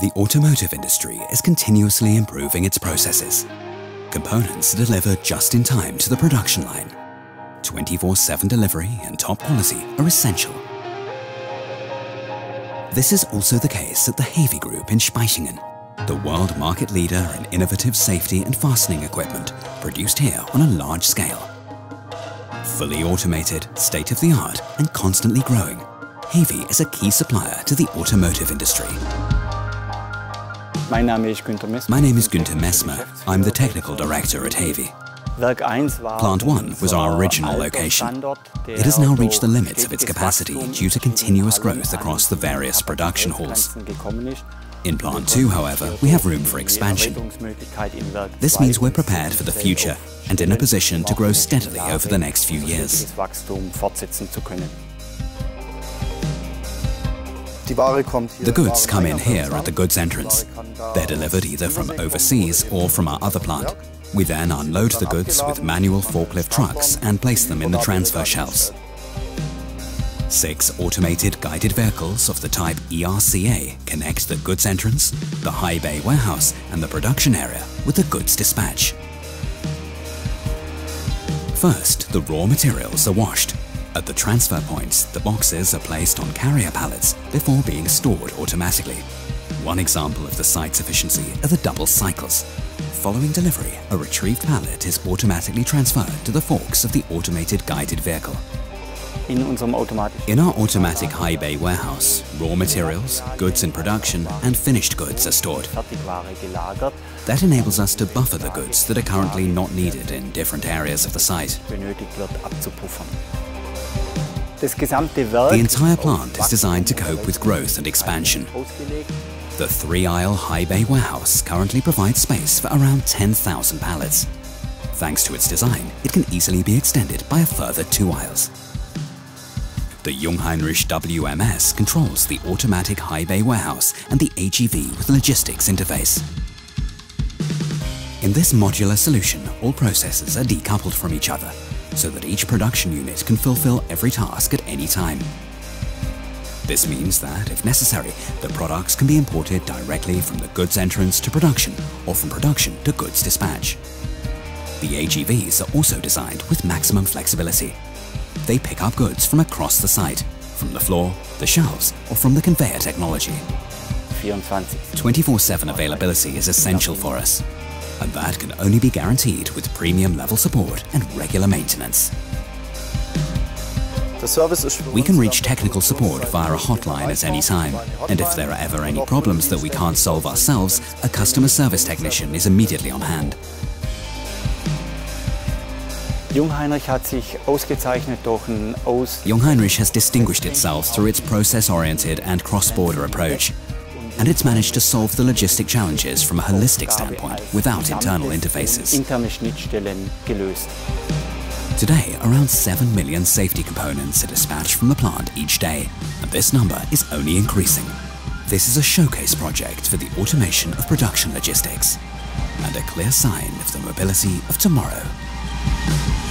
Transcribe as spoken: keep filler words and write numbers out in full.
The automotive industry is continuously improving its processes. Components are delivered just in time to the production line. twenty-four seven delivery and top quality are essential. This is also the case at the HEWI Group in Spaichingen, the world market leader in innovative safety and fastening equipment produced here on a large scale. Fully automated, state-of-the-art and constantly growing, HEWI is a key supplier to the automotive industry. My name is Günther Messmer. My name is Günther Messmer. I'm the technical director at HEWI. Plant one was our original location. It has now reached the limits of its capacity due to continuous growth across the various production halls. In Plant two, however, we have room for expansion. This means we're prepared for the future and in a position to grow steadily over the next few years. The goods come in here at the goods entrance. They're delivered either from overseas or from our other plant. We then unload the goods with manual forklift trucks and place them in the transfer shelves. Six automated guided vehicles of the type E R C A connect the goods entrance, the high bay warehouse and the production area with the goods dispatch. First, the raw materials are washed. At the transfer points, the boxes are placed on carrier pallets before being stored automatically. One example of the site's efficiency are the double cycles. Following delivery, a retrieved pallet is automatically transferred to the forks of the automated guided vehicle. In our automatic high bay warehouse, raw materials, goods in production and finished goods are stored. That enables us to buffer the goods that are currently not needed in different areas of the site. The entire plant is designed to cope with growth and expansion. The three-aisle high bay warehouse currently provides space for around ten thousand pallets. Thanks to its design, it can easily be extended by a further two aisles. The Jungheinrich W M S controls the automatic high bay warehouse and the A G V with logistics interface. In this modular solution, all processes are decoupled from each other, so that each production unit can fulfill every task at any time. This means that, if necessary, the products can be imported directly from the goods entrance to production or from production to goods dispatch. The A G Vs are also designed with maximum flexibility. They pick up goods from across the site, from the floor, the shelves, or from the conveyor technology. twenty-four seven availability is essential for us, and that can only be guaranteed with premium level support and regular maintenance. We can reach technical support via a hotline at any time, and if there are ever any problems that we can't solve ourselves, a customer service technician is immediately on hand. Jungheinrich has distinguished itself through its process-oriented and cross-border approach, and it's managed to solve the logistic challenges from a holistic standpoint without internal interfaces. Today, around seven million safety components are dispatched from the plant each day, and this number is only increasing. This is a showcase project for the automation of production logistics, and a clear sign of the mobility of tomorrow.